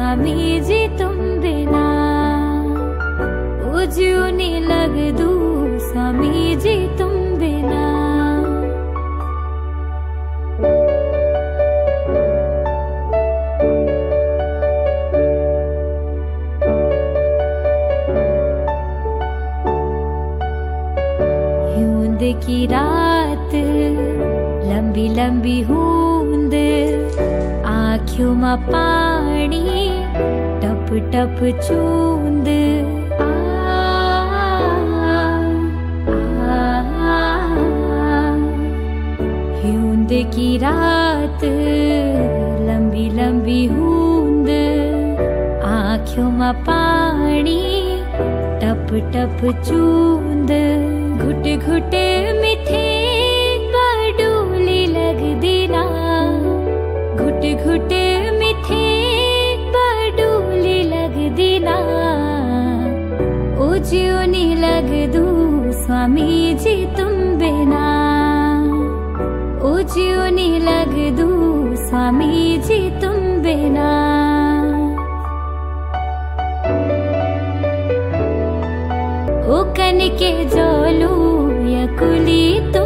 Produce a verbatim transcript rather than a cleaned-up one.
स्वामी जी तुम बिना, उज्जू नी लग दू स्वामी जी तुम बिना। यूंद की रात लंबी लंबी हूंद, आँखों में पानी टप टप चूंद। यूंद की रात लंबी लंबी हूंद, आँखों में पानी टप टप चूंद। घुट घुट मिठे बाडूली लग देना, घुट घुट मिठे बाडूली लग देना। उज्जू नी लग दू स्वामी जी तुम बिना, उज्जू नी लग दू स्वामी जी तुम बिना। ओ कन के जोलू या कुली